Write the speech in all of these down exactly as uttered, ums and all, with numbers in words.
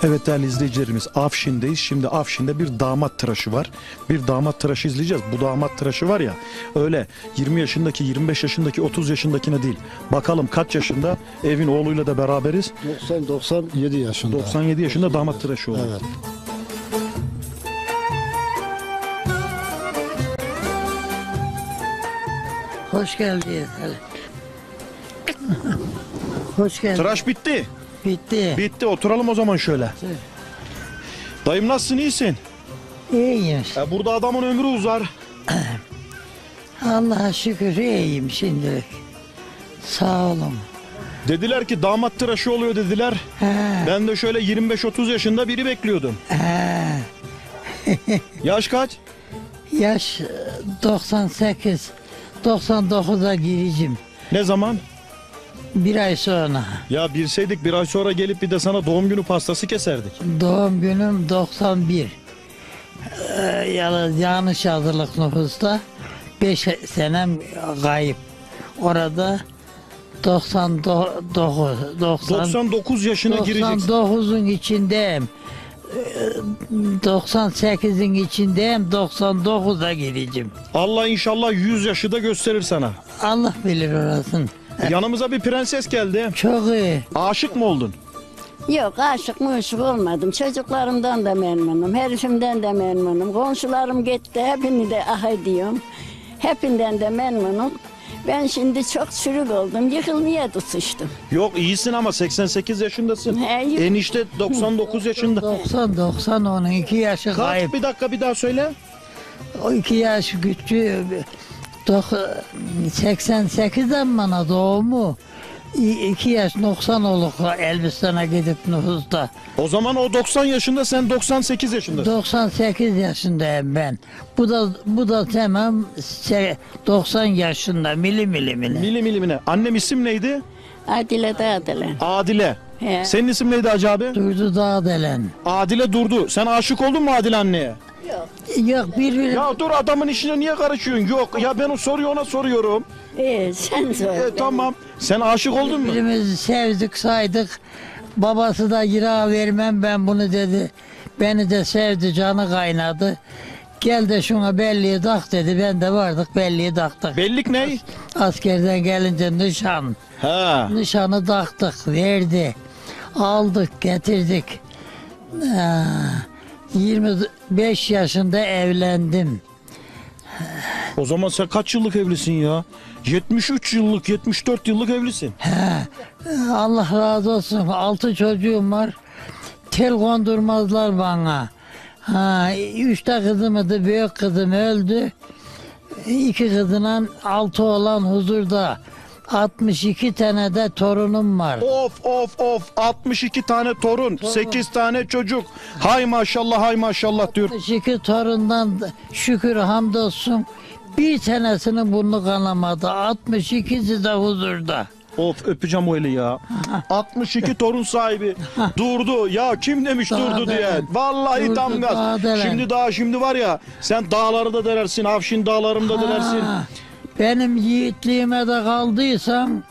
Evet değerli izleyicilerimiz, Afşin'deyiz. Şimdi Afşin'de bir damat tıraşı var. Bir damat tıraşı izleyeceğiz. Bu damat tıraşı var ya, öyle yirmi yaşındaki, yirmi beş yaşındaki, otuz yaşındakine değil. Bakalım kaç yaşında, evin oğluyla da beraberiz. doksan doksan yedi yaşında. doksan yedi yaşında damat tıraşı oldu. Evet. Hoş geldiniz. Hoş geldin. Tıraş bitti. Bitti. Bitti. Oturalım o zaman şöyle. Dayım nasılsın, iyisin? İyiyim. E, burada adamın ömrü uzar. Allah'a şükür iyiyim şimdilik. Sağ olun. Dediler ki damat tıraşı oluyor dediler. He, Ben de şöyle yirmi beş otuz yaşında biri bekliyordum. he. Yaş kaç? Yaş doksan sekiz. doksan dokuza gireceğim. Ne zaman? Bir ay sonra. Ya bilseydik bir ay sonra gelip bir de sana doğum günü pastası keserdik. Doğum günüm doksan bir. Ee, yalnız yanlış hazırlık nüfusta. beş senem kayıp. Orada doksan dokuz. doksan dokuz yaşına gireceksin. doksan dokuzun içindeyim. Ee, doksan sekizin içindeyim. doksan dokuza gireceğim. Allah inşallah yüz yaşı da gösterir sana. Allah bilir orasını. Yanımıza bir prenses geldi. Çok iyi. Aşık mı oldun? Yok, aşık muşuk olmadım. Çocuklarımdan da memnunum, herifimden de memnunum. Komşularım gitti, hepini de ah ediyorum. Hepinden de memnunum. Ben şimdi çok çürük oldum, yıkılmaya tutuştum. Yok, iyisin ama seksen sekiz yaşındasın. He, yık- Enişte doksan dokuz yaşında. doksan doksan onun iki yaşı Kaç? kayıp. Bir dakika bir daha söyle. O iki yaş küçüğü. dok- seksen sekizden bana doğumu. İ- iki yaş doksan olup Elbistan'a gidip nüfusta. O zaman o doksan yaşında, sen doksan sekiz yaşındasın. doksan sekiz yaşındayım ben. Bu da bu da tamam se- doksan yaşında mili mili mili. Mili milimine. Annem isim neydi? Adile Dağdelen. Adile. He. Senin isim neydi Hacı abi? Durdu dağ delen. Adile Durdu. Sen aşık oldun mu Adile anneye? Yok birbirine Ya dur, adamın işine niye karışıyorsun? Yok ya, ben o soruyu ona soruyorum. Ee, sen sor. E, tamam. Sen aşık oldun mu? birbirimizi sevdik saydık. Babası da kira vermem ben bunu dedi. Beni de sevdi, canı kaynadı. Gel de şuna belliği tak dedi. Ben de vardık, belliği taktık. Bellik ne? Askerden gelince nişan. Ha. Nişanı taktık, verdi. Aldık, getirdik. Ee, yirmi beş yaşında evlendim. O zaman sen kaç yıllık evlisin ya? yetmiş üç yıllık, yetmiş dört yıllık evlisin. He, Allah razı olsun. Altı çocuğum var. Tel kondurmazlar bana. Ha, üçte kızımdı, büyük kızım öldü. İki kızından altı olan huzurda. altmış iki tane de torunum var. Of of of, altmış iki tane torun, sekiz tane çocuk. Hay maşallah, hay maşallah diyor. altmış iki torundan da şükür hamdolsun bir tanesinin burnu kanamadı. altmış ikisi de huzurda. Of, öpeceğim o eli ya. altmış iki torun sahibi durdu. Ya kim demiş Daha durdu diye. delen. Vallahi Durdu, tam daha gaz. delen. Şimdi daha şimdi var ya, sen dağları da delersin, Afşin dağlarında delersin. Ha, benim yiğitliğime de kaldıysan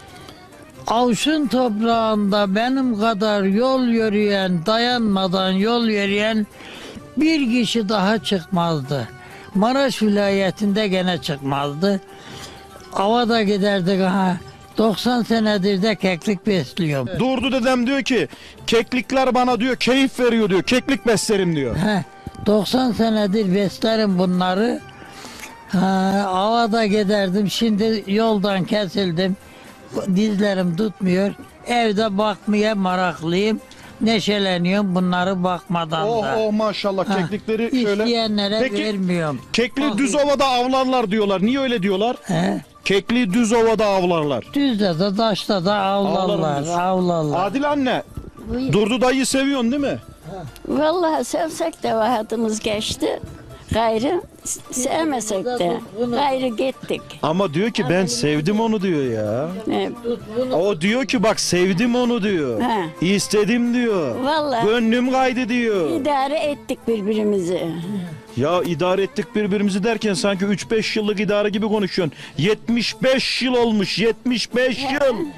Avşin toprağında benim kadar yol yürüyen, dayanmadan yol yürüyen bir kişi daha çıkmazdı. Maraş vilayetinde gene çıkmazdı. Avada giderdik ha. doksan senedir de keklik besliyorum. Durdu dedem diyor ki, keklikler bana diyor keyif veriyor diyor. Keklik beslerim diyor. He, doksan senedir beslerim bunları. Ha, avada giderdim. Şimdi yoldan kesildim. Dizlerim tutmuyor. Evde bakmaya meraklıyım. Neşeleniyorum bunları bakmadan Oh da. oh maşallah, Ha, keklikleri şöyle. İsteyenlere Peki, vermiyorum. Kekli düz ovada avlarlar diyorlar. Niye öyle diyorlar? He, Kekli düz ovada avlarlar. düzde de taşta da avlarlar. Avlarımız. Avlarlar. Adil anne, Buyur. Durdu dayı seviyorsun değil mi? Vallahi sevsek de hayatımız geçti. Gayrı sevmesek de gayrı gittik. Ama diyor ki ben sevdim onu diyor ya. Ee, O diyor ki bak sevdim onu diyor. He. İstedim diyor. Vallahi Gönlüm kaydı diyor. idare ettik birbirimizi. Ya idare ettik birbirimizi derken sanki üç beş yıllık idare gibi konuşuyorsun. yetmiş beş yıl olmuş, yetmiş beş yıl.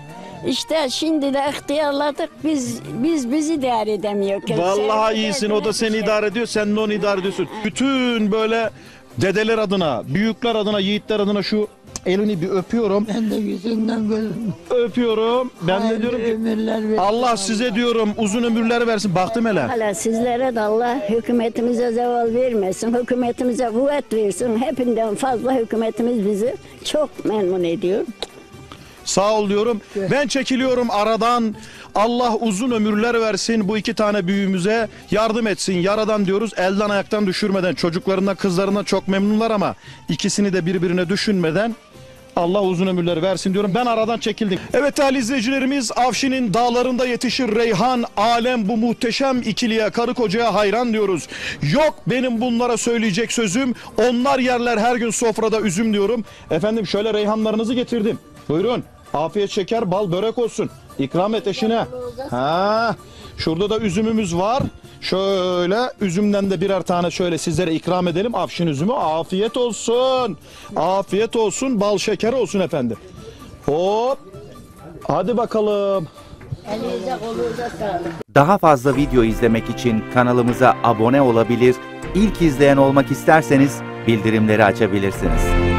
İşte şimdi de ihtiyarladık. Biz biz bizi idare edemiyor. Vallahi Sevgi iyisin. O da seni şey. idare ediyor. Sen de onu idare ediyorsun. Bütün böyle dedeler adına, büyükler adına, yiğitler adına şu elini bir öpüyorum. Ben de yüzünden gözüm. Öpüyorum. Ben de Hayırlı diyorum ki ömürler versin Allah size diyorum uzun ömürler versin. Baktım hele. Hala sizlere de Allah hükümetimize zeval vermesin. Hükümetimize kuvvet versin. Hepsinden fazla hükümetimiz bizi çok memnun ediyor. Sağ ol diyorum. Ben çekiliyorum aradan. Allah uzun ömürler versin bu iki tane büyüğümüze. Yardım etsin yaradan diyoruz. Elden ayaktan düşürmeden. Çocuklarından kızlarından çok memnunlar ama ikisini de birbirine düşünmeden Allah uzun ömürler versin diyorum. Ben aradan çekildim. Evet değerli izleyicilerimiz, Afşin'in dağlarında yetişir reyhan. Alem bu muhteşem ikiliye, karı kocaya hayran diyoruz. Yok benim bunlara söyleyecek sözüm. Onlar yerler her gün sofrada üzüm diyorum. Efendim şöyle reyhanlarınızı getirdim. Buyurun. Afiyet şeker bal börek olsun. İkram et eşine. Ha, şurada da üzümümüz var. Şöyle üzümden de birer tane şöyle sizlere ikram edelim. Afşin üzümü afiyet olsun. Afiyet olsun. Bal şeker olsun efendim. Hop. Hadi bakalım. Elinize kolunuza sağlık. Daha fazla video izlemek için kanalımıza abone olabilir, ilk izleyen olmak isterseniz bildirimleri açabilirsiniz.